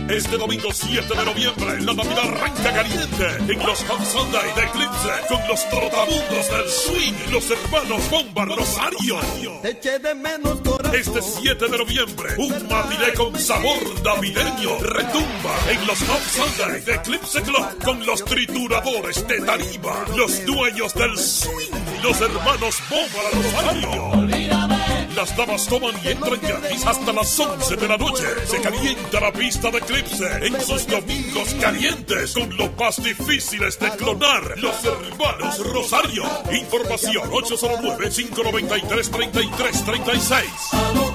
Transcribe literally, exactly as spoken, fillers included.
Este domingo siete de noviembre, la Navidad arranca caliente en los Hot Sunday de Eclipse con los trotamundos del swing, los hermanos Bomba Rosario. Te eché de menos, corazón. Este siete de noviembre, un matiné con sabor navideño retumba en los Hot Sunday de Eclipse Club con los trituradores de tarima, los dueños del swing, los hermanos Bomba Rosario. Las damas toman y entran gratis hasta las once de la noche. Se calienta la pista de Eclipse en sus domingos calientes con los más difíciles de clonar, los hermanos Rosario. Información ocho cero nueve, cinco nueve tres, tres tres tres seis.